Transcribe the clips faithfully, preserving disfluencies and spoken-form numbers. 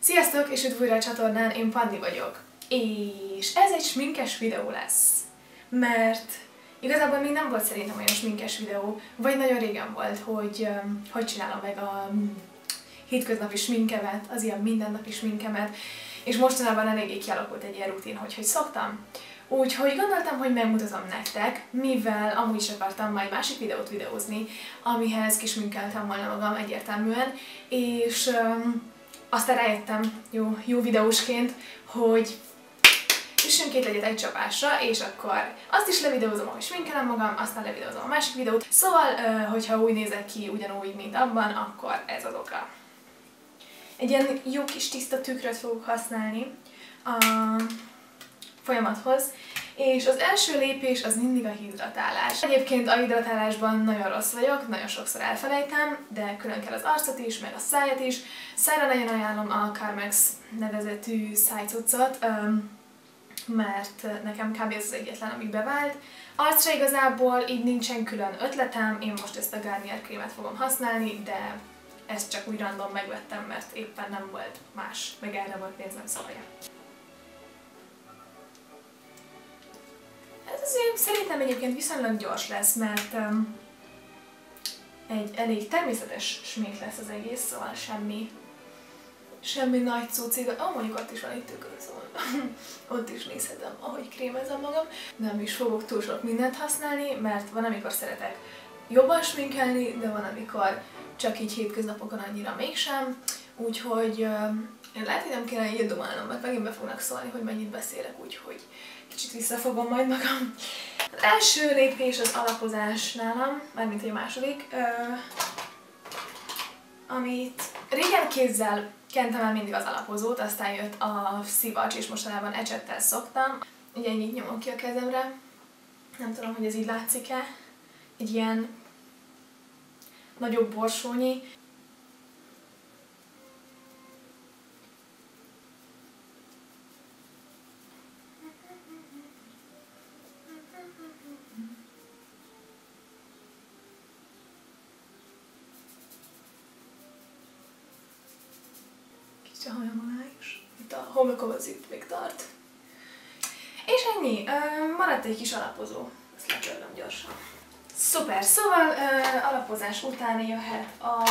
Sziasztok, és üdv újra a csatornán, én Panni vagyok. És ez egy sminkes videó lesz. Mert igazából még nem volt szerintem olyan sminkes videó, vagy nagyon régen volt, hogy hogy csinálom meg a hétköznapi sminkemet, az ilyen mindennapi sminkemet, és mostanában eléggé kialakult egy ilyen rutin, hogy hogy szoktam. Úgyhogy gondoltam, hogy megmutatom nektek, mivel amúgy is akartam majd másik videót videózni, amihez kisminkeltem volna magam egyértelműen, és um, aztán rájöttem jó, jó videósként, hogy üssünk két legyet egy csapásra, és akkor azt is levideózom, ahogy sminkelem magam, aztán levideózom a másik videót. Szóval, hogyha úgy nézek ki ugyanúgy, mint abban, akkor ez az oka. Egy ilyen jó kis tiszta tükröt fogok használni a folyamathoz, és az első lépés az mindig a hidratálás. Egyébként a hidratálásban nagyon rossz vagyok, nagyon sokszor elfelejtem, de külön kell az arcot is, meg a szájat is. Szájra nagyon ajánlom a Carmex nevezetű szájcuccot, mert nekem kb. Ez az egyetlen, ami bevált. Arcra igazából így nincsen külön ötletem, én most ezt a Garnier krémet fogom használni, de ezt csak úgy random megvettem, mert éppen nem volt más, meg erre volt pénzem, szóval. Ez azért szerintem egyébként viszonylag gyors lesz, mert um, egy elég természetes smink lesz az egész, szóval semmi, semmi nagy cucc. Ah, mondjuk ott is van egy tükör, szóval ott is nézhetem, ahogy krémezem magam. Nem is fogok túl sok mindent használni, mert van, amikor szeretek jobban sminkelni, de van, amikor csak így hétköznapokon annyira mégsem. Úgyhogy um, lehet, hogy nem kéne így domálnom, mert megint be fognak szólni, hogy mennyit beszélek, úgyhogy kicsit visszafogom majd magam. Az első lépés az alapozás nálam, mármint egy második, uh, amit régen kézzel kentem el mindig az alapozót, aztán jött a szivacs, és mostanában ecsettel szoktam. Ugye ennyit nyomom ki a kezemre, nem tudom, hogy ez így látszik-e, egy ilyen nagyobb borsónyi. Kicsit a hajam alá is. Itt a homlokom az itt még tart. És ennyi. Maradt egy kis alapozó. Ezt letörlöm gyorsan. Szuper! Szóval uh, alapozás után jöhet a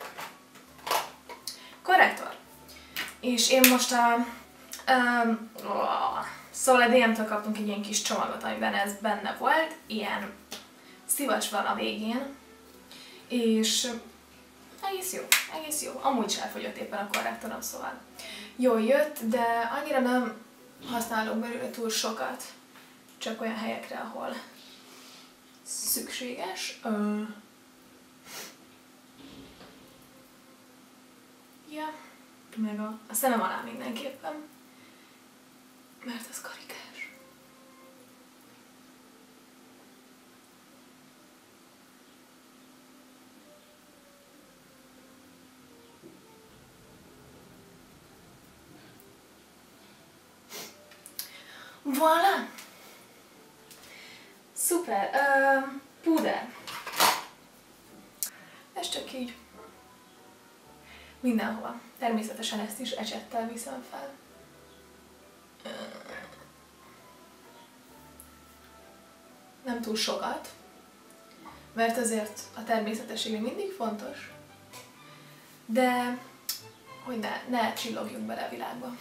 korrektor. És én most a... Um, oh, szóval a dé em-től kaptunk egy ilyen kis csomagot, amiben ez benne volt. Ilyen szivacs van a végén. És egész jó, egész jó. Amúgy is elfogyott éppen a korrektorom, szóval jól jött, de annyira nem használok belőle túl sokat. Csak olyan helyekre, ahol szükséges. Ö... Ja, meg a, a szemem alá mindenképpen, mert az karikás. Voilà! Szuper! Uh, púder. Ez csak így mindenhova. Természetesen ezt is ecsettel viszem fel. Uh, nem túl sokat, mert azért a természetesség mindig fontos, de hogy ne, ne csillogjunk bele a világba.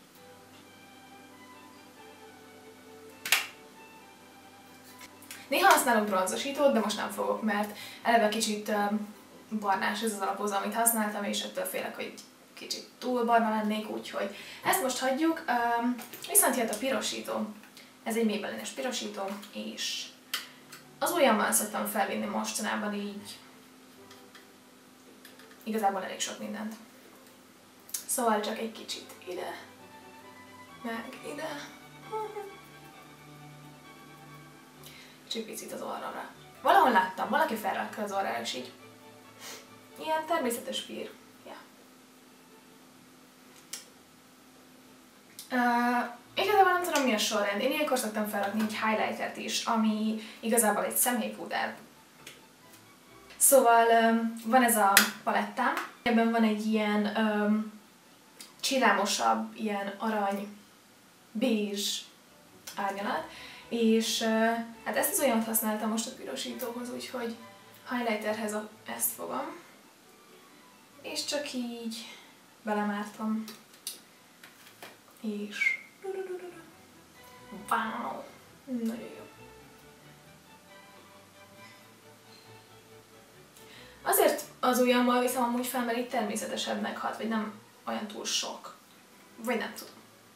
Néha használok bronzosítót, de most nem fogok, mert eleve kicsit uh, barnás ez az alapozó, amit használtam, és ettől félek, hogy kicsit túl barna lennék, úgyhogy ezt most hagyjuk. Uh, viszont jött a pirosító. Ez egy Maybelline-es pirosító, és az ujjammal szoktam felvinni mostanában így igazából elég sok mindent. Szóval csak egy kicsit ide, meg ide. Csak picit az orromra. Valahol láttam, valaki felrakta az orrára, és így ilyen természetes pír. Ja. Uh, igazából nem tudom, mi a sorrend. Én ilyenkor szoktam felrakni egy highlightert is, ami igazából egy szemhéjpúder. Szóval um, van ez a palettám, ebben van egy ilyen um, csillámosabb, ilyen arany, bézs árnyalat, és hát ezt az olyat használtam most a pirosítóhoz, úgyhogy highlighterhez ezt fogom, és csak így belemártam, és wow, nagyon jó. Azért az ujjammal viszem amúgy fel, mert így természetesebbnek hat, vagy nem olyan túl sok. Vagy nem tudom.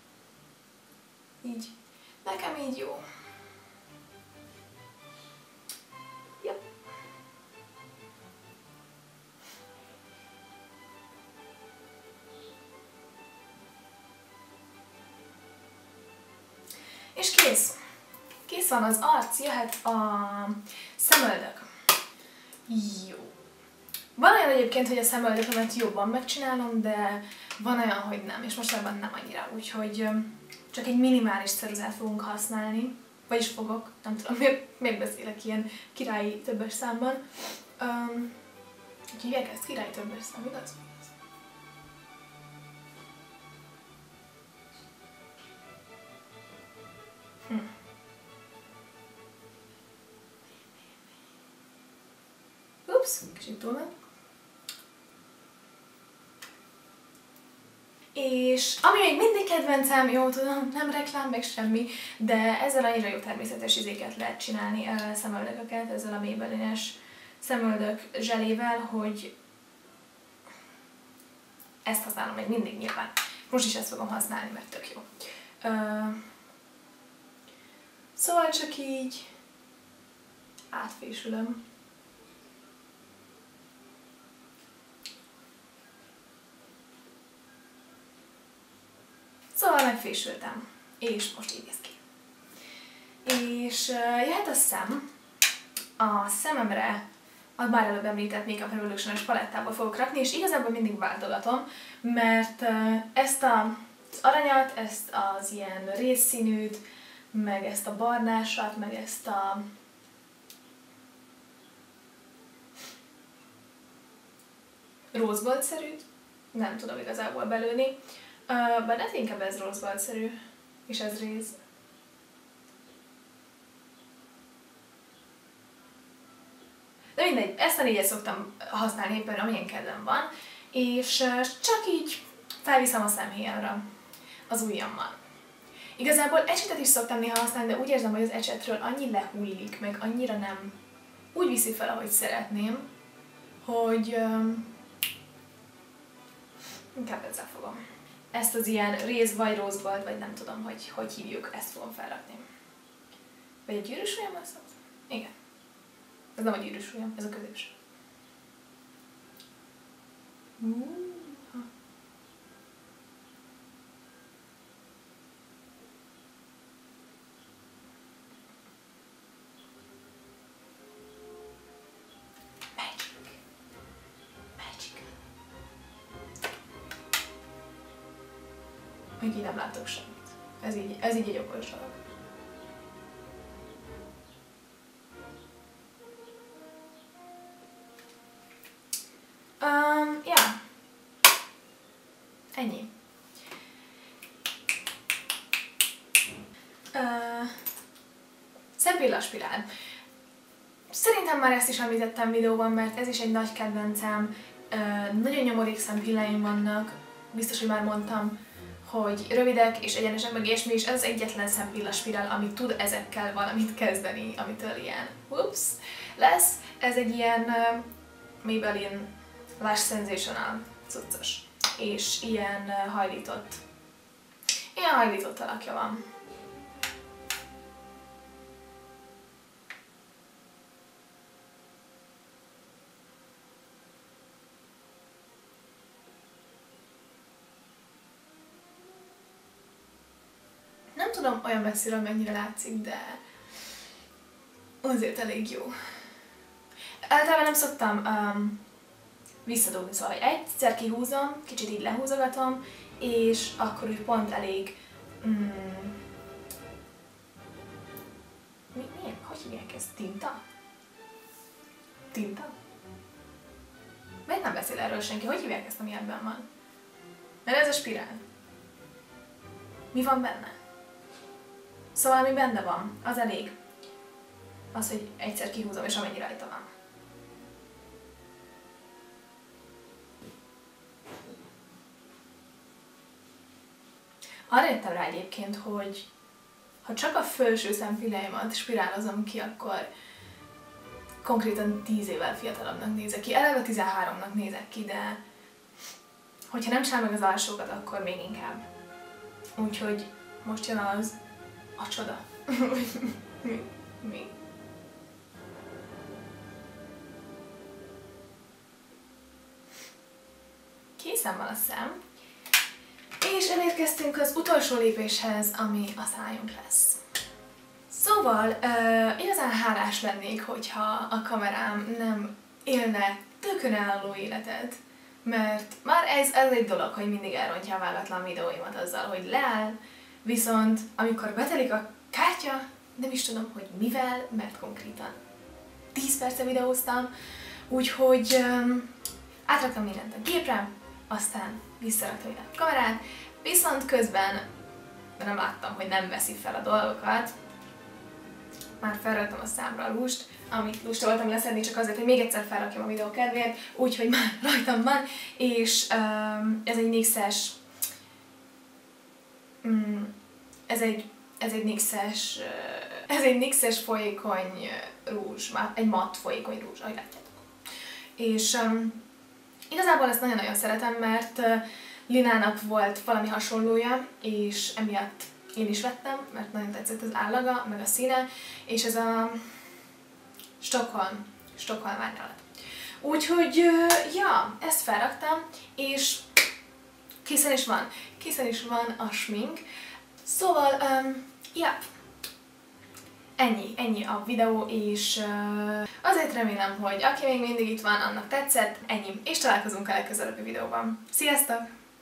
Így. Nekem így jó. Yep. És kész. Kész van az arc, jöhet a szemöldök. Jó. Van olyan egyébként, hogy a szemöldökömet jobban megcsinálom, de van olyan, hogy nem, és mostanában nem annyira, úgyhogy csak egy minimális ceruzát fogunk használni, vagyis fogok, nem tudom, miért, miért beszélek ilyen királyi többes számban. Um, hogy hívják ezt? Királyi többes szám, igaz? Hm. Ups, kicsit túl meg. És ami még mindig kedvencem, jó tudom, nem reklám meg semmi, de ezzel annyira jó természetes izéket lehet csinálni, szemöldököket, ezzel a Maybelline-es szemöldök zselével, hogy ezt használom még mindig nyilván. Most is ezt fogom használni, mert tök jó. Uh, szóval csak így átfésülöm. Szóval megfésültem, és most így néz ki. És uh, jöhet a szem. A szememre a már előbb említett Makeup Revolution-es palettából fogok rakni, és igazából mindig váltogatom, mert uh, ezt a, az aranyat, ezt az ilyen rézszínűt, meg ezt a barnásat, meg ezt a rózgoldszerűt, nem tudom igazából belőni. Uh, bár hát inkább ez rózgoldszerű, és ez réz. De mindegy, ezt a négyet szoktam használni éppen, amilyen kedvem van, és uh, csak így felviszem a szemhéjamra az ujjammal. Igazából ecsetet is szoktam néha használni, de úgy érzem, hogy az ecsetről annyi lehullik, meg annyira nem úgy viszi fel, ahogy szeretném, hogy um, inkább ezzel fogom. Ezt az ilyen réz vagy rózgold, vagy nem tudom, hogy hogy hívjuk, ezt fogom felrakni. Vagy egy gyűrűs ujjammal szoktam? Igen. Ez nem a gyűrűs ujjam, ez a középső. Uh-huh. Magic. Magic. Még így nem látok semmit. Ez így, ez így egy okos dolog. Um, ja. Ennyi. Uh, Szempillaspirál. Szerintem már ezt is említettem videóban, mert ez is egy nagy kedvencem. Uh, nagyon nyomorék szempilláim vannak, biztos, hogy már mondtam, hogy rövidek és egyenesek, meg és mi is, ez az egyetlen szempillaspirál, ami tud ezekkel valamit kezdeni, amitől ilyen ups, lesz. Ez egy ilyen uh, Maybelline Lash Sensational cuccos, és ilyen uh, hajlított, ilyen hajlított alakja van. Nem tudom olyan messziről mennyire látszik, de azért elég jó. Általában nem szoktam um, visszadobni, szóval hogy egyszer kihúzom, kicsit így lehúzogatom, és akkor úgy pont elég... Mm, mi, milyen? Hogy hívják ezt? Tinta? Tinta? Miért nem beszél erről senki? Hogy hívják ezt, ami ebben van? Mert ez a spirál. Mi van benne? Szóval ami benne van, az elég. Az, hogy egyszer kihúzom, és amennyi rajta van. Arra jöttem rá egyébként, hogy ha csak a felső szemfilláimat spirálozom ki, akkor konkrétan tíz évvel fiatalabbnak nézek ki. Eleve tizenháromnak nézek ki, de hogyha nem csinál meg az alsókat, akkor még inkább. Úgyhogy most jön az a csoda. Mi? Mi? Készen van a szem. És elérkeztünk az utolsó lépéshez, ami a szájunk lesz. Szóval, uh, igazán hálás lennék, hogyha a kamerám nem élne tökön álló életet, mert már ez, ez egy dolog, hogy mindig elrontja a vágatlan videóimat azzal, hogy leáll, viszont amikor betelik a kártya, nem is tudom, hogy mivel, mert konkrétan tíz perce videóztam, úgyhogy um, átraktam mindent a gépre, aztán visszaraktam ide a kamerát, viszont közben nem láttam, hogy nem veszi fel a dolgokat. Már felraktam a számra a lust, amit lusta voltam leszedni, csak azért, hogy még egyszer felrakjam a videó kedvéért, úgyhogy már rajtam van, és um, ez egy nixes, um, ez egy, ez egy nixes, uh, ez egy nixes folyékony rúzs, egy matt folyékony rúzs, ahogy látjátok. És um, igazából ezt nagyon-nagyon szeretem, mert uh, Linának volt valami hasonlója, és emiatt én is vettem, mert nagyon tetszett az állaga, meg a színe, és ez a Stockholm, Stockholm árnyalat. Úgyhogy, uh, ja, ezt felraktam, és készen is van. Készen is van a smink. Szóval, um, ja, ennyi, ennyi a videó, és uh, azért remélem, hogy aki még mindig itt van, annak tetszett, ennyi, és találkozunk a legközelebbi videóban. Sziasztok!